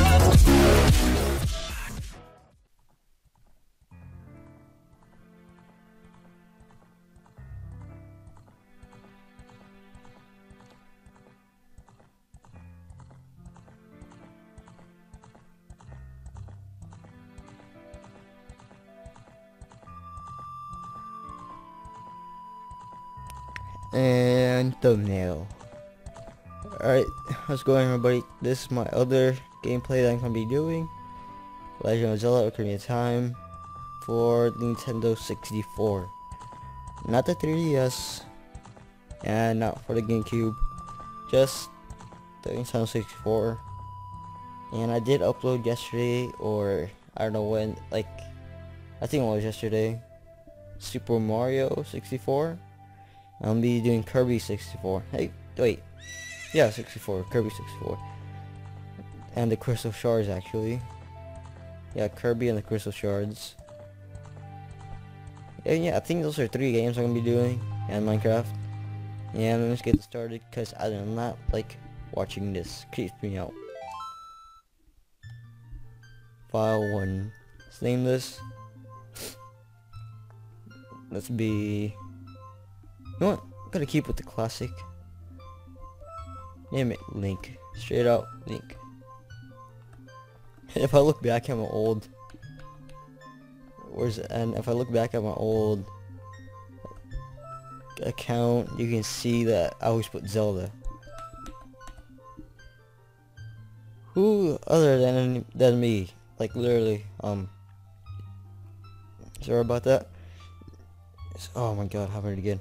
And thumbnail. Alright, how's it going, everybody? This is my other gameplay that I'm going to be doing. Legend of Zelda Ocarina of Time for the Nintendo 64. Not the 3DS, and not for the GameCube, just the Nintendo 64. And I did upload yesterday, or I don't know when, like, I think it was yesterday, Super Mario 64. I'll be doing Kirby 64. Hey, wait. Yeah, 64. Kirby 64. And the Crystal Shards, actually. Yeah, Kirby and the Crystal Shards. And yeah, I think those are 3 games I'm going to be doing. And Minecraft. And let's get started, because I do not like watching this. Creeps me out. File 1. Let's name this. Let's be... You know what? I'm gonna keep with the classic. Name it Link. Straight out Link. If I look back at my old... if I look back at my old account, you can see that I always put Zelda. Who other than me? Like literally, sorry about that. Oh my god, happened again.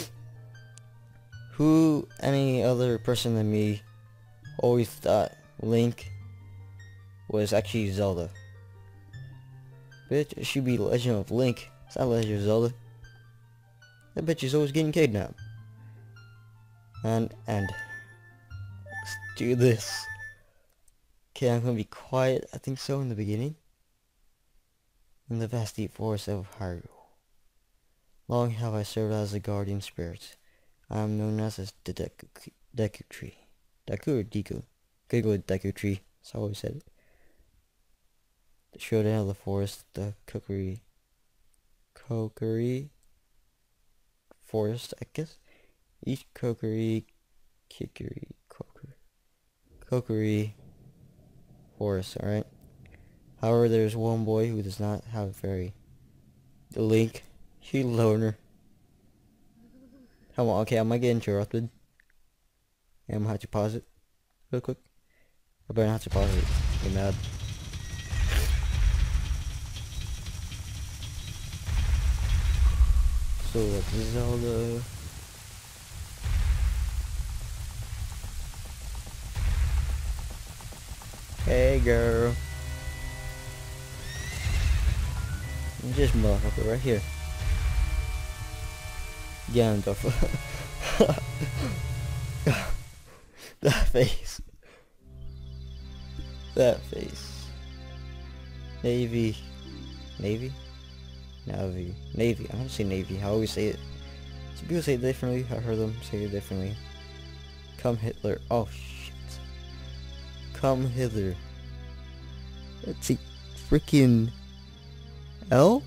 Who, any other person than me, always thought Link was actually Zelda. Bitch, it should be Legend of Link. It's not Legend of Zelda. That bitch is always getting kidnapped. And let's do this. Okay, I'm gonna be quiet, I think so, in the beginning. In the vast deep forest of Hyrule. Long have I served as a guardian spirit. I am known as the Deku Tree. Deku or Deku? Could go with Deku Tree. That's how I always said it. The showdown of the forest, the Kokiri forest, I guess. Each Kokiri forest, alright? However, there's one boy who does not have a fairy. The Link, he loner. Come on, okay, I might get interrupted. And I'm gonna have to pause it real quick. I better not have to pause it. Get mad. So that's Zelda. Hey girl. This motherfucker right here. Gandalf. That face. That face. Navy. Navy? Navy. Navy. I don't say Navy. I always say it. Some people say it differently. I heard them say it differently. Come Hitler. Oh shit. Come hither. Let's see. Freaking L?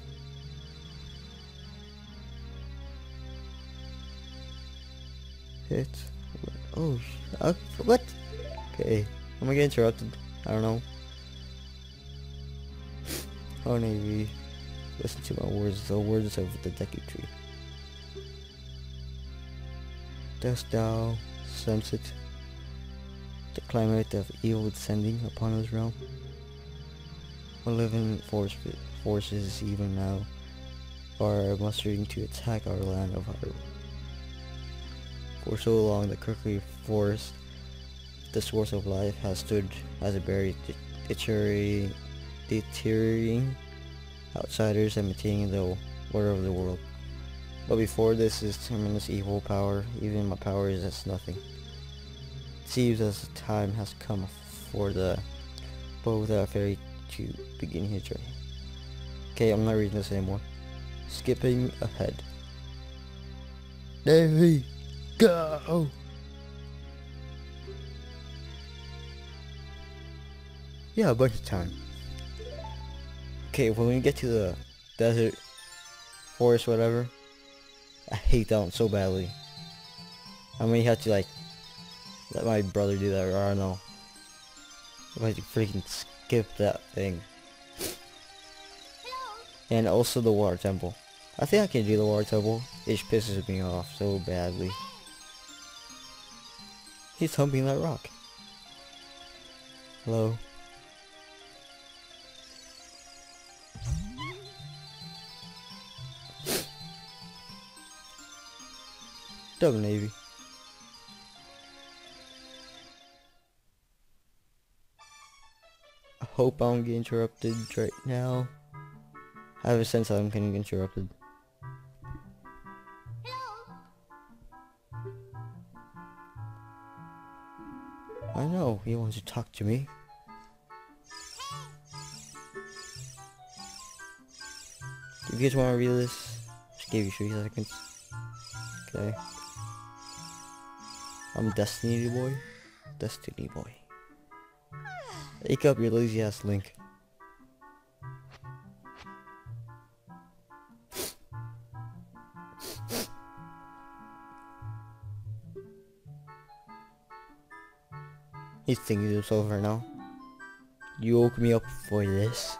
Hit. Oh, what? Okay. I'm gonna get interrupted. I don't know. Oh, Navy. Listen to my words. The words of the Deku Tree. Dost thou sense it? The climate of evil descending upon his realm? Malevolent forces even now are mustering to attack our land of Hyrule. For so long, the Kokiri forest, the source of life, has stood as a barrier deterring outsiders and maintaining the order of the world. But before this is tremendous evil power, even my power is as nothing. It seems as the time has come for the bow without a fairy to begin his journey. Okay, I'm not reading this anymore. Skipping ahead. There we go! Yeah, a bunch of time. Okay, when we get to the desert, forest, whatever, I hate that one so badly. I may have to like let my brother do that, or I don't know. If I freaking skip that thing. And also the water temple. I think I can do the water temple. It just pisses me off so badly. He's humping that rock. Hello. Double Navy. I hope I don't get interrupted right now. I have a sense I'm getting interrupted. I know, he wants to talk to me. If you guys want to read this, just gave you 3 seconds. Okay. I'm Destiny Boy. Destiny Boy. Wake up, your lazy ass Link. He's thinking to himself right now. You woke me up for this?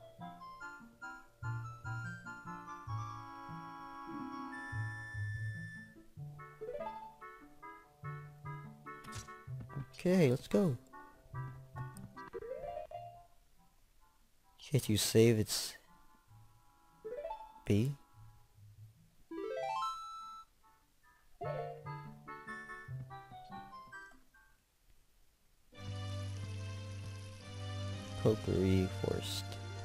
Okay, let's go. Can't you save? It's B. Kokiri Forest.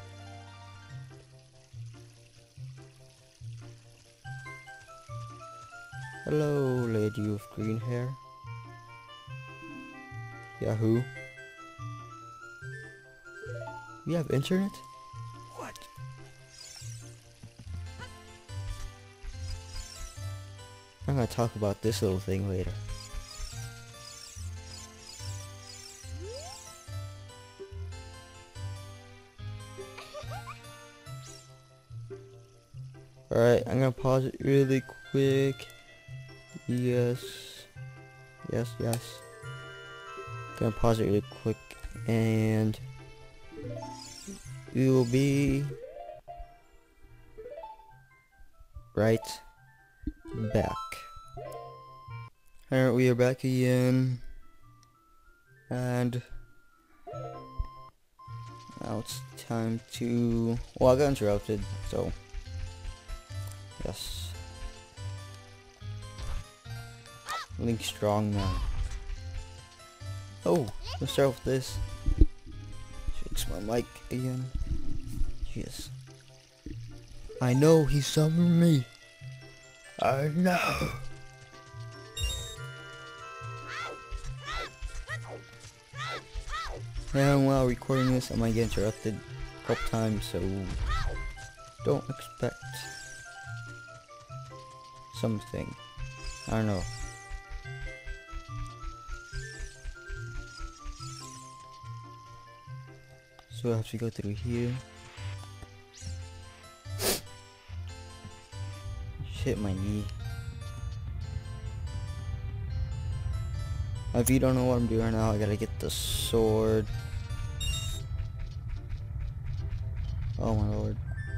Hello, lady with green hair. Yahoo. You have internet? What? I'm gonna talk about this little thing later. Alright, I'm gonna pause it really quick. Yes. Gonna pause it really quick and we will be right back. Alright, we are back again. And now it's time to... Well, I got interrupted, so... Yes. Link strong now. Oh, let's start with this. Fix my mic again. Yes. I know he summoned me. I know. And while recording this, I might get interrupted a couple times, so don't expect something. I don't know. So I have to go through here. Hit my knee. If you don't know what I'm doing right now, I gotta get the sword. Oh my lord.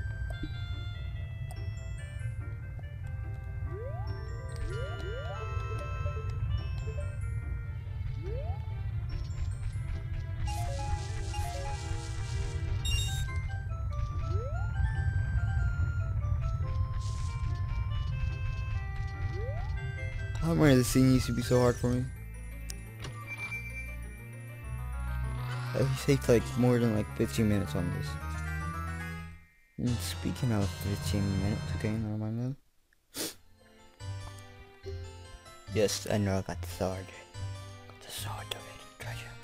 I remember this scene used to be so hard for me. I saved like more than like 15 minutes on this. And speaking of 15 minutes, okay, never mind then. Yes, I know I got the sword. Got the sword of it, treasure.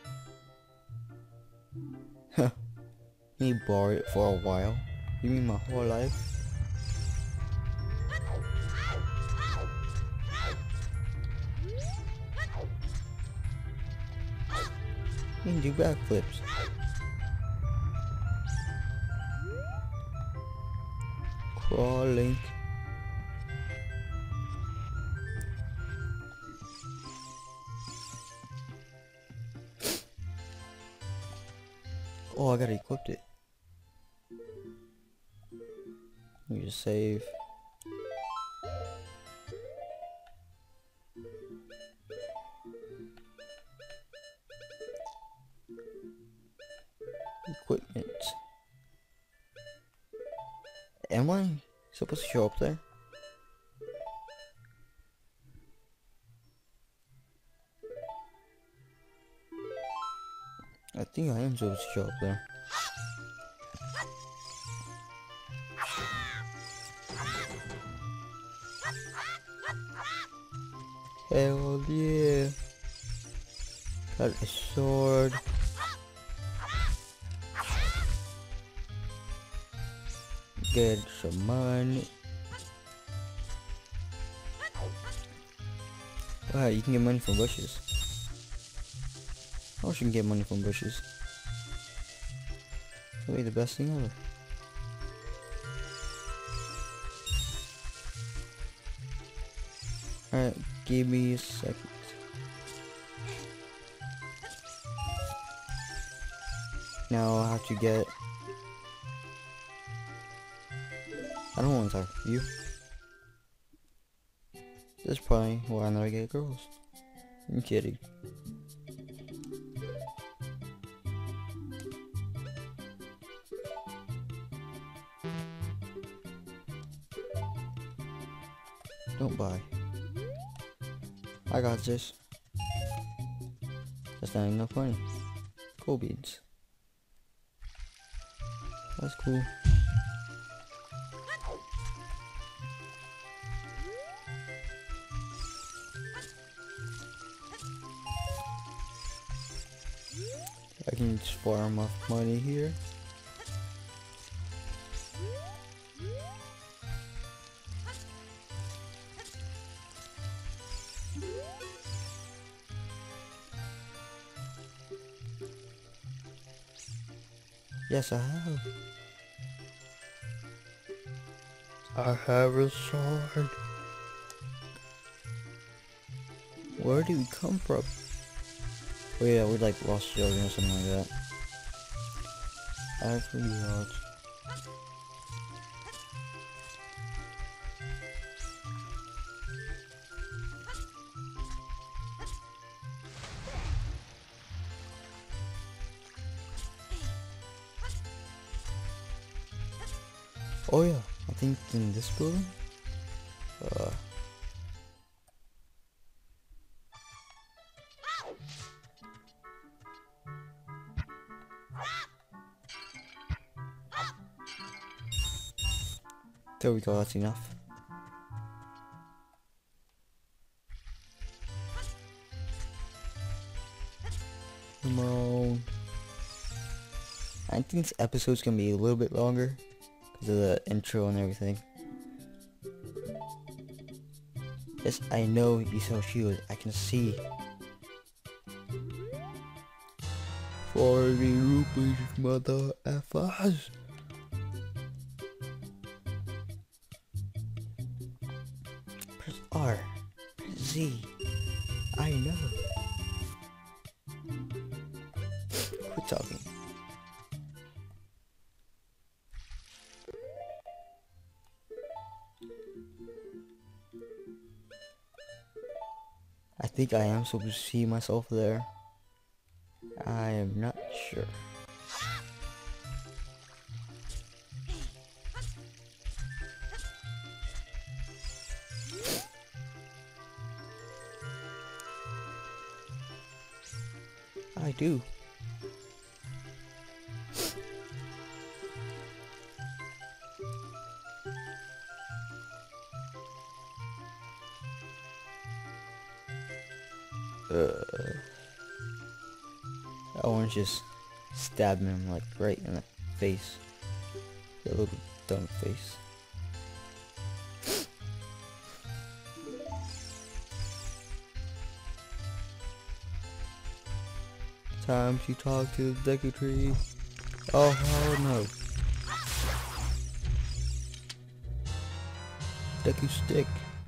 Huh. You borrow it for a while? You mean my whole life? You can do backflips. Crawling. Oh, I gotta equip it. Let me just save. Equipment. Am I supposed to show up there? I think I am supposed to show up there. Hell yeah. Got a sword. Get some money. Wow, you can get money from bushes. I wish you can get money from bushes. That'd be the best thing ever. Alright, give me a second. Now I have to get... I don't want to talk to you. This is probably why I never get girls. I'm kidding. Don't buy. I got this. That's not enough money. Cool beans. That's cool. I can just farm off money here. Yes, I have. I have a sword. Where did we come from? Oh yeah, we like lost children or something like that. I forgot. Oh yeah, I think in this building. There we go, that's enough. Come on. I think this episode's gonna be a little bit longer because of the intro and everything. Yes, I know you sell shields. I can see. 40 rupees, mother effers. Press R. Press Z. I know. Quit talking. I think I am supposed to see myself there. I am not sure. I do. I want to just stab him like right in the face. That little dumb face. Time to talk to the secretary. Oh hell no. sticky stick.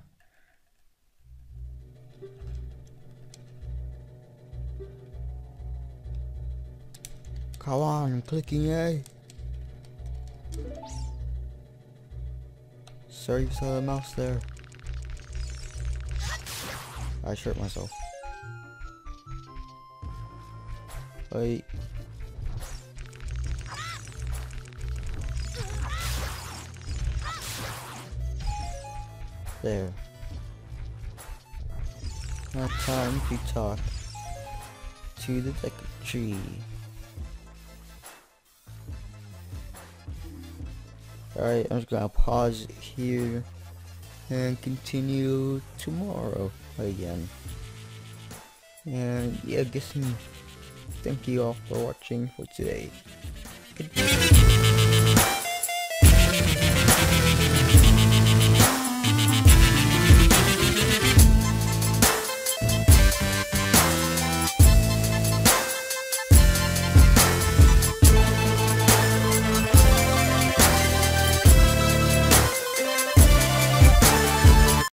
Come on, I'm clicking A. Sorry you saw the mouse there. I hurt myself. Wait. There. Now time to talk to the secretary. Alright, I'm just gonna pause here and continue tomorrow again. And yeah, thank you all for watching for today. Goodbye.